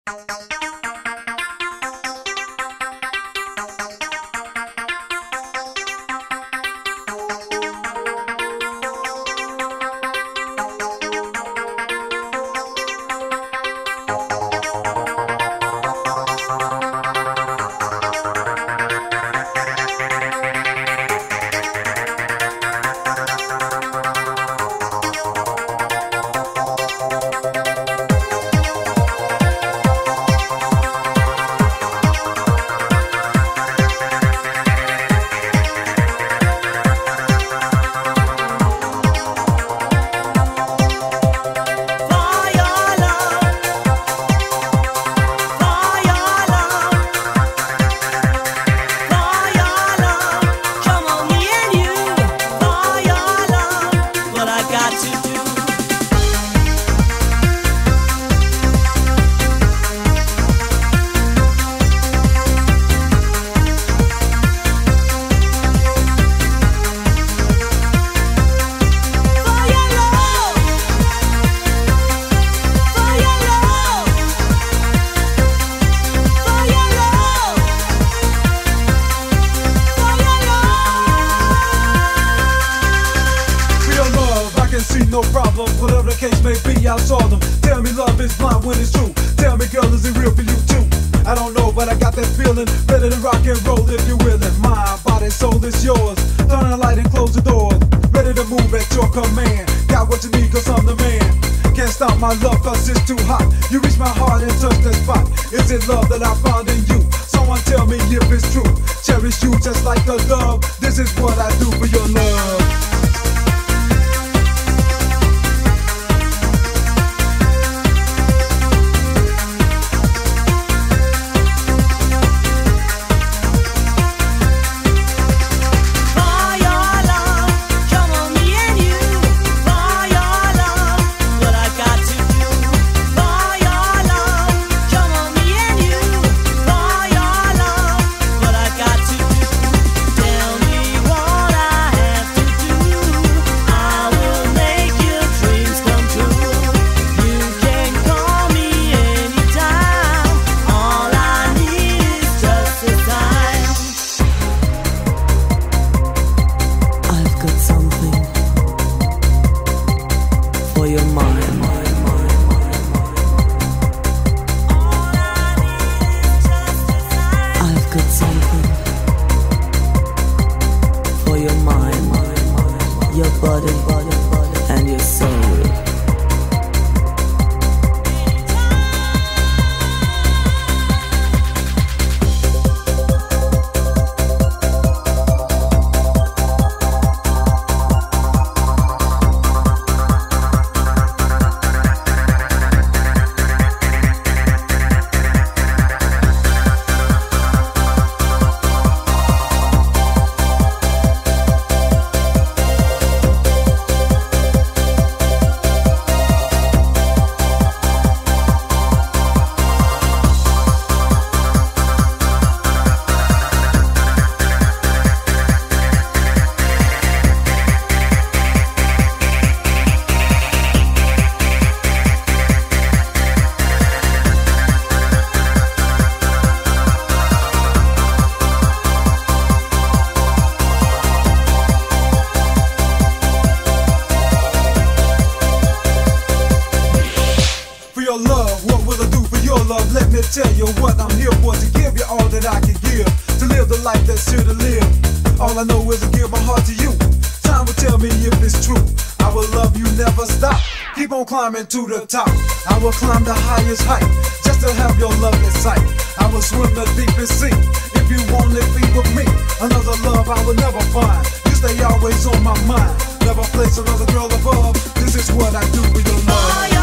No problem, whatever the case may be, I saw them. Tell me love is blind when it's true. Tell me girl, is it real for you too? I don't know, but I got that feeling. Better than rock and roll if you're willing. Mind, body, soul is yours. Turn the light and close the doors. Ready to move at your command. Got what you need cause I'm the man. Can't stop my love cause it's too hot. You reach my heart and touch that spot. Is it love that I found in you? Someone tell me if it's true. Cherish you just like a dove. This is what I do for your love. And your soul. Let me tell you what I'm here for, to give you all that I can give, to live the life that's here to live. All I know is to give my heart to you. Time will tell me if it's true. I will love you, never stop. Keep on climbing to the top. I will climb the highest height, just to have your love in sight. I will swim the deepest sea, if you wanna be with me. Another love I will never find. You stay always on my mind. Never place another girl above. This is what I do for your love.